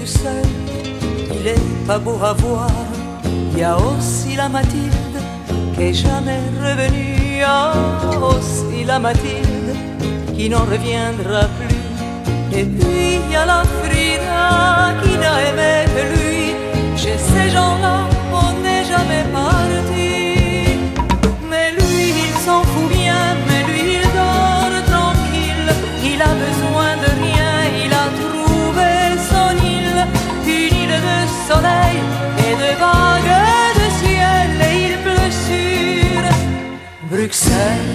seul, il est pas beau à voir. Il y a aussi la Mathilde qui est jamais revenue. Il y a aussi la Mathilde qui n'en reviendra plus. Et puis il y a la Frida qui n'a aimé que lui. Chez ces gens-là, on n'est jamais parti. Mais lui, il s'en fout bien, mais lui, il dort tranquille. Il a besoin de rien, il a trouvé son île. Une île de soleil et de vagues de ciel. Et il pleut sur Bruxelles.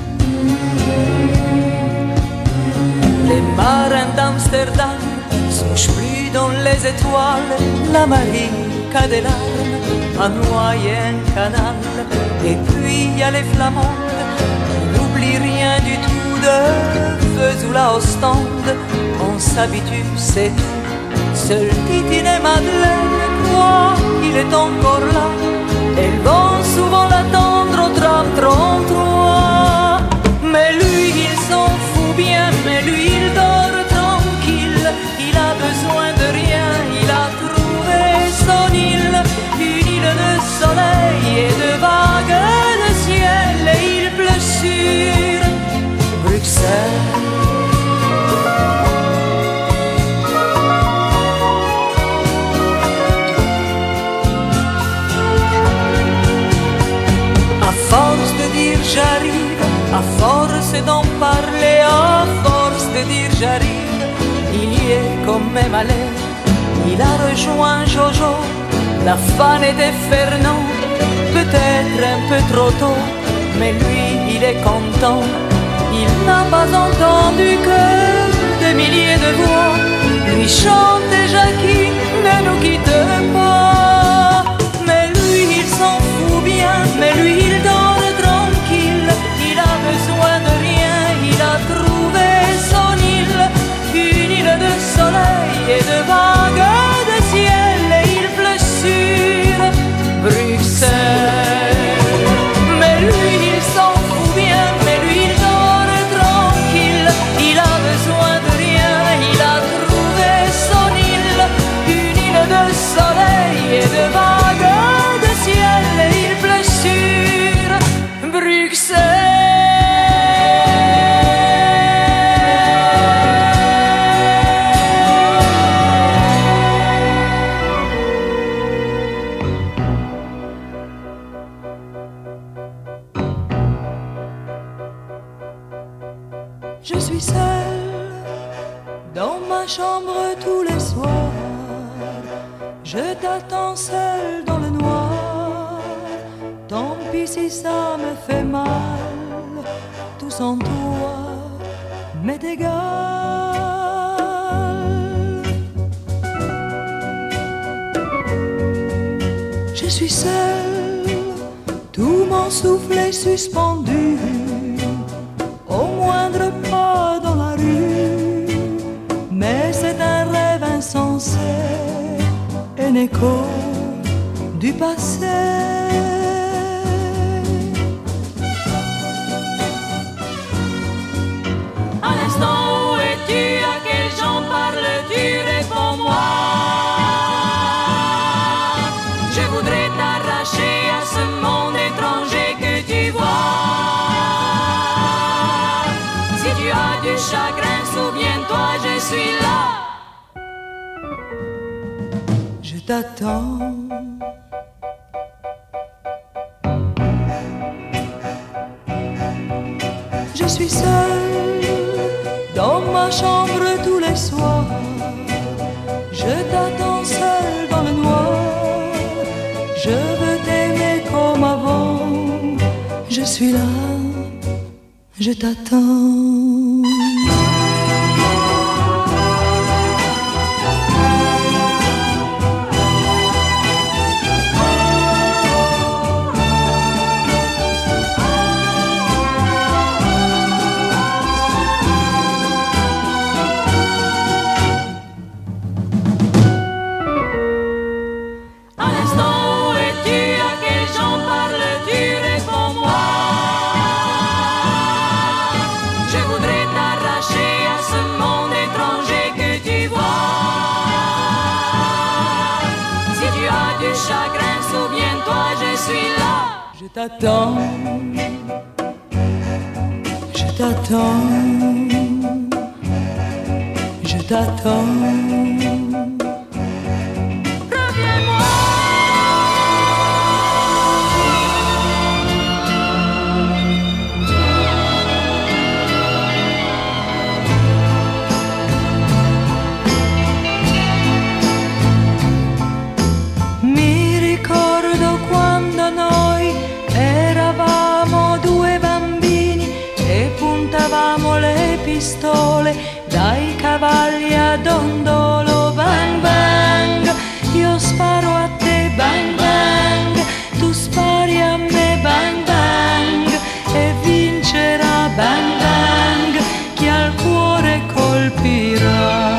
Les marins d'Amsterdam souchent plus dans les étoiles. La marine qu'a des larmes a noyé un canal. Et puis il y a les flamandes, on n'oublie rien du tout de Vesoul à Ostende. On s'habitue, c'est tout. Seul Titine et Madeleine croient qu'il est encore là. Elles vont souvent l'attendre au tram 33. Mais lui, il s'en fout bien, mais lui, il dort tranquille. Il a besoin de rien, il a trouvé son île. Une île de soleil et de vagues de ciel. Et il pleut sur Bruxelles. À force de dire j'arrive, à force d'en parler, à force de dire j'arrive, il y est quand même allé. Il a rejoint Jojo, la Fanny et Fernand, peut-être un peu trop tôt, mais lui il est content. Il n'a pas entendu que des milliers de voix lui chanter Jackie, ne nous quitte pas. Mais lui il s'en fout bien, mais lui il dort tranquille. Il a besoin de rien, il a trouvé son île. Une île de soleil et de vagues de ciel. Et il pleut sur Bruxelles. Mais lui il s'en fout bien, mais lui il dort tranquille. Il a besoin de rien, il a trouvé son île. Une île de soleil et de vagues de ciel. Et il pleut sur Bruxelles. Je suis seule dans ma chambre tous les soirs. Je t'attends seule dans le noir. Tant pis si ça me fait mal. Tout sans toi m'est égal. Je suis seule, tout mon souffle est suspendu. Au moindre pas dans la rue, mais c'est un rêve insensé, un écho du passé. À l'instant où es-tu, à quels gens parles-tu, réponds-moi. Je voudrais t'arracher à ce monde étranger que tu vois. Du chagrin, souviens-toi, je suis là. Je t'attends. Je suis seule dans ma chambre tous les soirs. Je t'attends seule dans le noir. Je veux t'aimer comme avant. Je suis là, je t'attends. Je voudrais chagrins, souviens-toi, je suis là. Je t'attends, je t'attends, je t'attends. Mi ricordo quando noi eravamo due bambini e puntavamo le pistole dai cavalli a dondolo. Bang bang, io sparo a te, bang bang, tu spari a me, bang bang, e vincerà bang bang chi al cuore colpirà.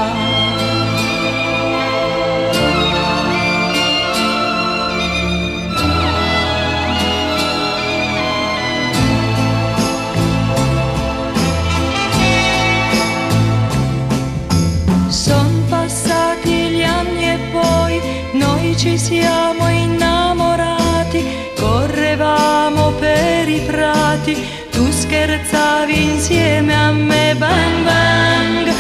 Son passati gli anni e poi noi ci siamo innamorati, correvamo per i prati, tu scherzavi insieme a me, bang bang,